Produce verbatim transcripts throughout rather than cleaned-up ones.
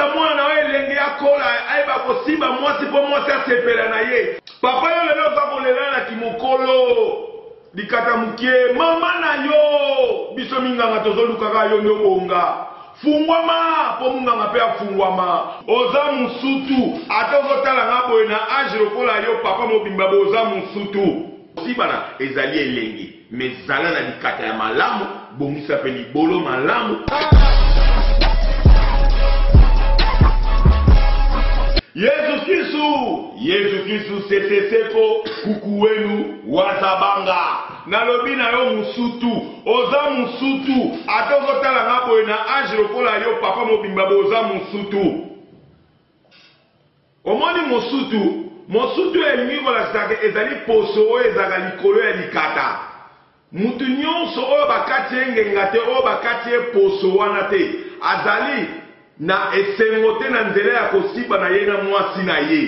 opesa mwana na elenge ya kola ayeba kosimba mwasi po mwasi asepela na ye. Papa yo lelo za kolela na kimokolo likata mukie mama na yo biso minganga tozoluka ka yo nyobonga fungwama po munganga pe afungwama oza musutu atozotala ngabo na age lokola yo papa mobimba boza musutu sibana ezali elenge mezala na likata ya malamu bongisa pe libolo malamu. Yesu Kristu, Yesu Kristu seseseko kuku wenu wazabanga. Nalobi na yo musutu, oza musutu, atozotala ngabo na age lokola yo papa mobimba boza musutu. Omoni musutu, musutu elingi kola sake ezali poso o ezaka likolo ya likata. Mutu nyonso oyo bakati engenga te oyo bakati poso wana te azali na esengote na nzela ya kosiba na ye na mwasi na ye.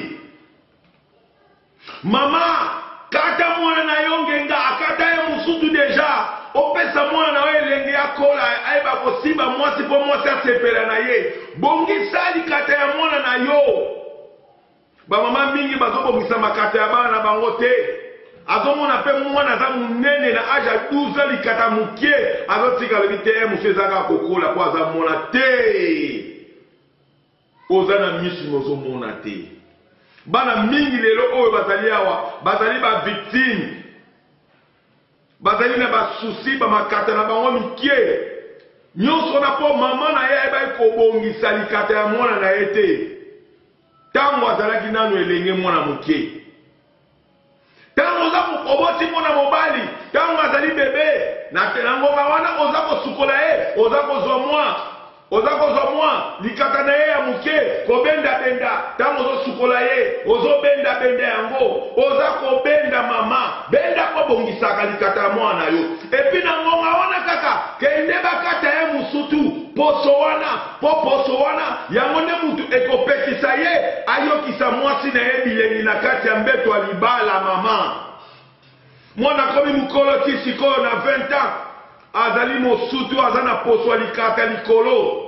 Mama kata mwana na yo ngenga akata ye musutu deja opesa mwana na yo elenge ya kola ayeba kosiba mwasi po mwasi asepela na ye bongisa likata ya mwana na yo. Bamama mingi bazobongisa makata ya bana bango te. Azomona pe mwana za munene na aja douze likata mukie azotika lebi te musu ezaka kokola po aza mona te. Oza na misu mozo mona te. Bana mingi lelo oyo bazali awa bazali ba victime bazali na ba souci ba makata na bango mikie nyonso na po mama na ye eba kobongisa likata ya mwana na ye te. Tango azalaki nanu elenge mwana mukie tango oza oboti mwana mobali tango azali bebe na tenangonga wana oza kosukola ye oza kozwa mwa oza kozwa mwa likata na ye ya muke kobenda benda tango ozosukola ye ozobenda benda yango oza kobenda mama benda kobongisaka likata ya mwana yo epi na ngonga wana kaka kende bakata ye musutu poso wana po poso wana yango nde mutu ekopekisa ye ayokisa mwasi na ye bilengi na kati ya mbeto ya libala mama. Mwana komi mukolo ti sikoyo na vingt ans azali mosutu aza na poso ya likata likolo.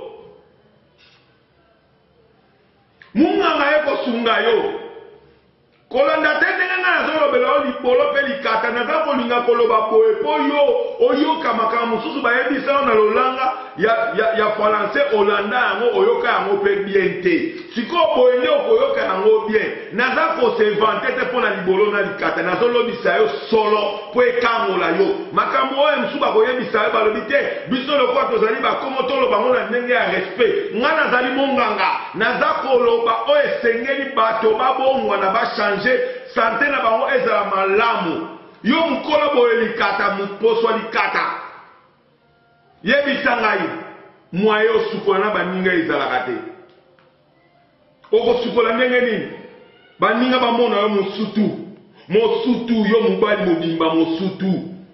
Munganga ye kosunga yo kolanda te ndenge nga nazolobela yo libolo mpe likata naza kolinga koloba boye po yo oyoka makambo mosusu bayebisa yo na lolanga ya, ya, ya français olanda yango oyoka yango mpe bien te sikoyo boye nde okoyoka yango bien naza kosevante te mpo na libolo na likata nazolobisa yo solo mpo ekangola yo makambo oyo mosusu bakoyebisa yo balobi te biso lokola tozali bakomo toloba ngo na ndenge ya respect nga nazali monganga naza koloba oyo esengeli bato babongwa na bachange sante na bango ezala malamu yo mukolo boye likata muposo likata yebisa ngai mwaye osukola na baninga ezalaka te okosukola ndenge nini baninga bamona yo mosutu mosutu yo mobali mobimba mosutu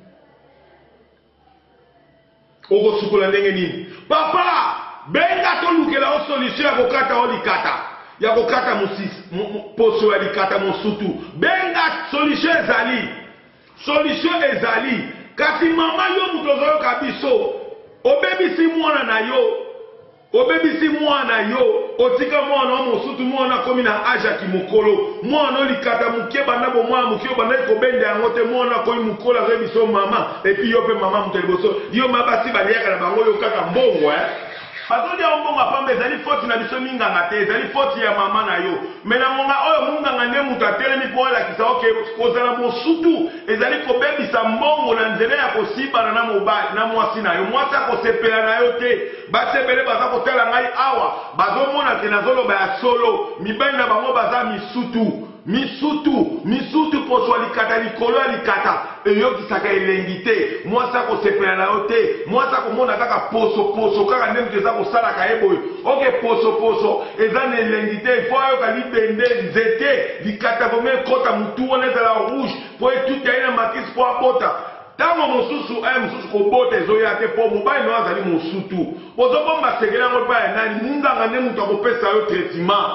okosukola ndenge nini papa benga tolukela o solution ya kokata o likata ya kokata poso ya likata mosutu benga solution ezali solution ezali kasi mama yo mutu ozoyoka biso obebisi mwana na yo obebisi mwana yo otika mwana wa mosutu mwana komi na age ya kimokolo mwana olikata mukie banda bo mwana mukie banda ekobenda yango te mwana komi mokolo azoyebiso mama epi yo mpe mama mutu liboso yo mabasi baliaka na bango yo kaka mbongo eh Bazodi ya mbongo apambe ezali foti na biso minganga te ezali foti ya mama na yo mena monga oyo munganga ne mutu atelemi po olakisa oke kozala mosutu ezali kobebisa mbongo na nzela ya kosibana na mobali na mwasi na yo mwasi akosepela na yo te basepele baza kotala ngai awa bazomona te nazoloba ya solo mibali na bango baza misutu misutu misutu poso likata likolo ya likata eyokisaka elengi te mwasi akosepela na yo te mwasi akomona kaka poso poso kaka nde mutu eza kosalaka ye boye oke poso poso eza na elengi te fo ayoka libende nzete likata vome ekota mutu wana ezala rouge po etuti aye na makisi po abota tango mosusu aye mosusu kobota ezoya te po mobali no azali mosutu ozobomba sekele yango epai ya nani munganga nde mutu akopesa yo traitement.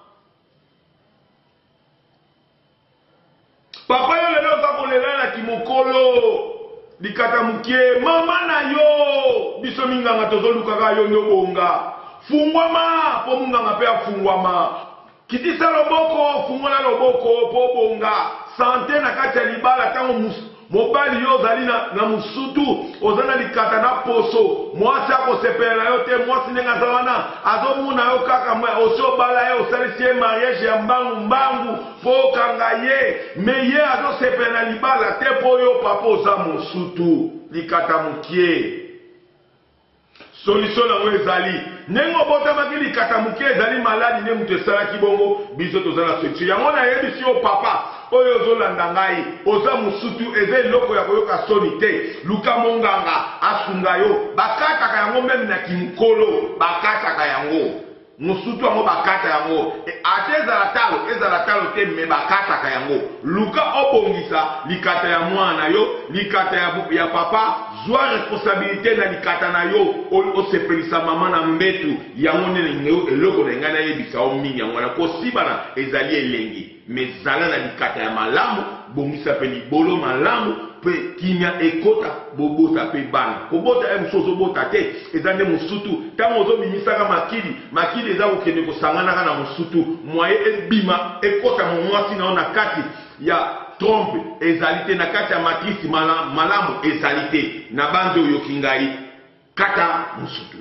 Papa yo lelo za kolela na kimokolo likata mukie mama na yo biso minganga tozoluka ka yo nyobonga fungwama po munganga pe afungwama kitisa loboko fungola loboko po bonga santé na kati ya libala tango mobali yo ozali na, na musutu ozana likata na poso mwasi akosepela yo te mwasi ndenge aza wana azomuna yo kaka mwe osi obala ye osalisi ye mariage ya mbangu mbangu po okanga ye me ye azosepela na libala te po yo papa oza mosutu likata mokie solution nango ezali ndenge obotamaki likata mokie ezali maladi nde moto esalaki bongo biso toza na solution yango nayebisi yo papa oyo ozolanda ngai oza mosutu eza eloko ya koyoka soni te luka monganga asunga yo bakataka yango meme na kimokolo bakataka yango mosutu yango bakata yango ate ezala talo ezala talo te me bakataka yango luka obongisa likata ya mwana yo likata ya, ya papa zwa responsabilité na likata na yo osepelisa mama na mbetu yango nde eloko na ngai nayebisa yo mingi yango wana kosibana ezali elengi me zala na likata ya malamu bongisa mpe libolo malamu mpe kimia ekota bobota mpe bana kobota ye mosu ozobota te eza nde mosutu ntango ozobimisaka makili makili eza kokende kosanganaka na mosutu mwaye ebima ekota momwasi na yo na kati ya trompe ezali te na kati ya matrisi malamu ezali te na banzi oyoki ngai kata mosutu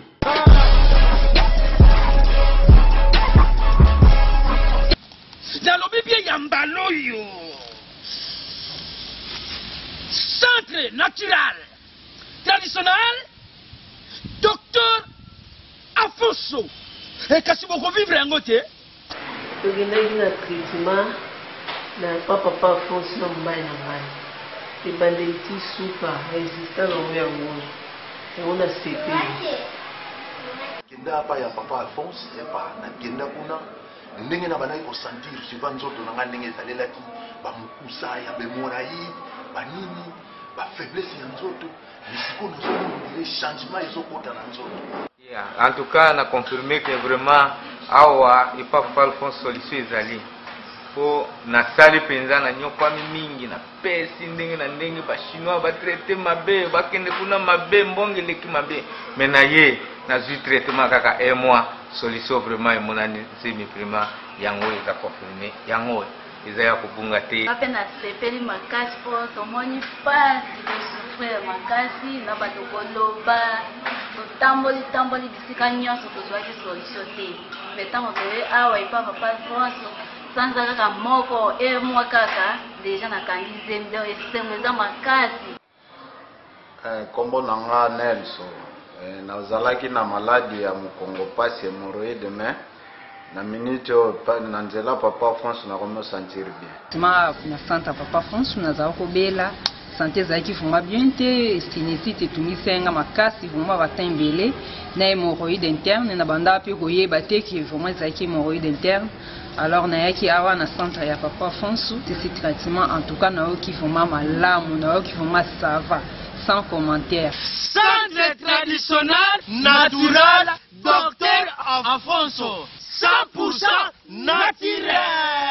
nalobi bien ya mbala oyo centre naturel traditionnel docteur Afonso kasi bokovivre yango te tokendaki na traitement na papa Afonso na mobali na ngai ebandeli ti suka résistant nango yango yango na sepeli kenda apa ya papa Alphonse epa nakenda kuna ndenge na banaki kosentir suivant nzoto na ngai ndenge ezalelaki bamokusa ya bemorai banini bafaiblesse ya nzoto misiko nazomondire changement ezokota na nzoto. En tout cas na confirme que vraiment awa epa papa Alphonse solution ezali po nasali mpenza na nyokwami mingi na pesi ndenge na ndenge bachinois batraite mabe bakende kuna mabe mbonge eleki mabe me na ye nazwi traitement kaka un mois solution vraiment emonani nzemi prima yango eza confirme yango eza ya kobunga te ape nasepeli makasi po tomoni pasi tosufrire makasi na bato koloba totamboli tamboli bisika nyonso tozwaki solution te me ntango toye awa epa papa France sanza kaka moko emwa kaka deja nakangi nzembe esengo eza makasi kombo na nga Nelson nazalaki na maladi ya mokongo pasi hémorroïde me na minute na nzela papa France na komo sentir bien ma na centre papa France nazala kobela santé ezalaki vraiment bien te sinusite etungisenga makasi vraiment batembele na hémorroïde interne na banda mpe koyeba te ki vraiment ezalaki hémorroïde interne alors nayaki awa na centre ya papa France c'est traitement en tout cas nayoki vraiment malamu nayoki vraiment ça va sans commentaire. Centre traditionnel naturel docteur Afonso cent pour cent naturel.